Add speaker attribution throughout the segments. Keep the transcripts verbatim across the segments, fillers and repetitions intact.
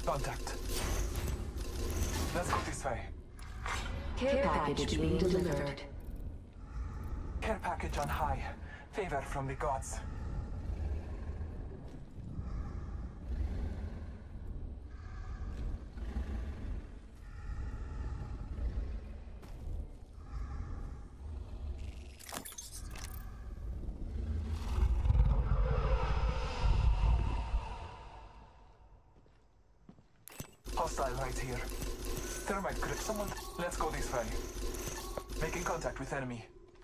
Speaker 1: Contact. Let's go this way.
Speaker 2: Care package being delivered.
Speaker 1: Care package on high. Favor from the gods. Hostile right here. Thermite grip. Someone. Let's go this way. Making contact with enemy.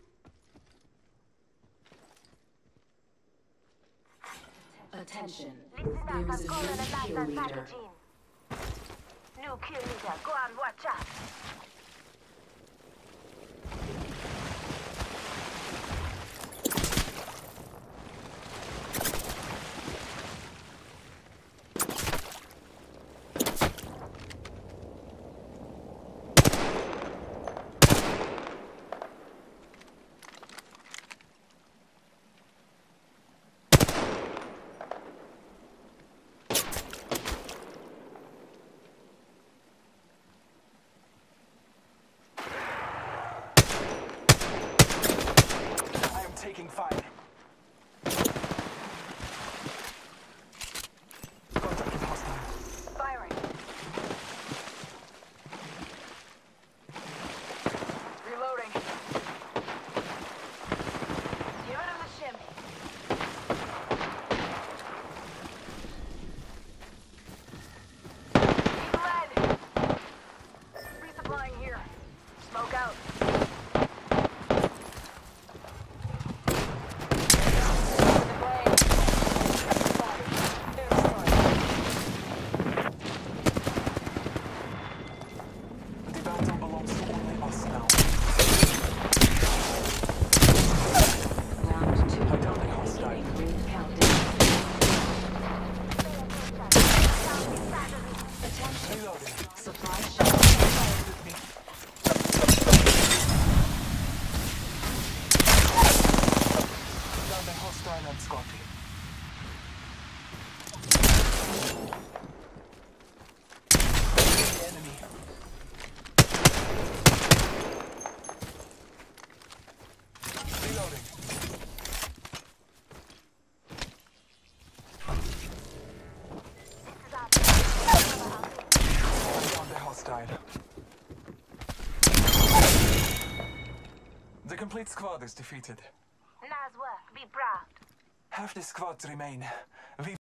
Speaker 2: Attention. There is a new kill leader.
Speaker 3: New kill leader. Go and watch out.
Speaker 1: Taking fire. Contact with hostile.
Speaker 3: Firing. Reloading. Give it a shimmy. Keep lead. Resupplying here. Smoke out.
Speaker 1: The complete squad is defeated.
Speaker 3: Nice work. Be proud.
Speaker 1: Half the squads remain.